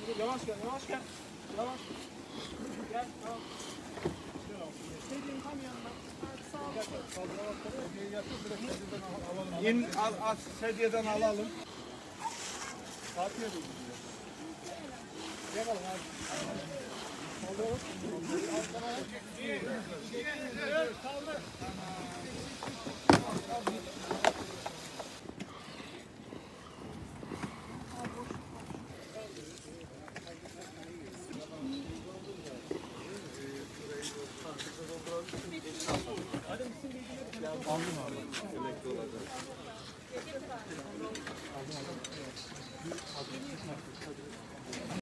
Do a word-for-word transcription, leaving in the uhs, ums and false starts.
dur. Yavaş gel, yavaş gel. Yavaş. Gel, tamam. Sedyenin tam yanına. Sağ ol. İn, al, al, sedyeden alalım. Fatih'e de gidiyor. Gel bakalım abi. Kaldıralım. Kaldır. Aldım abi. Emekli olacak. Aldım aldım.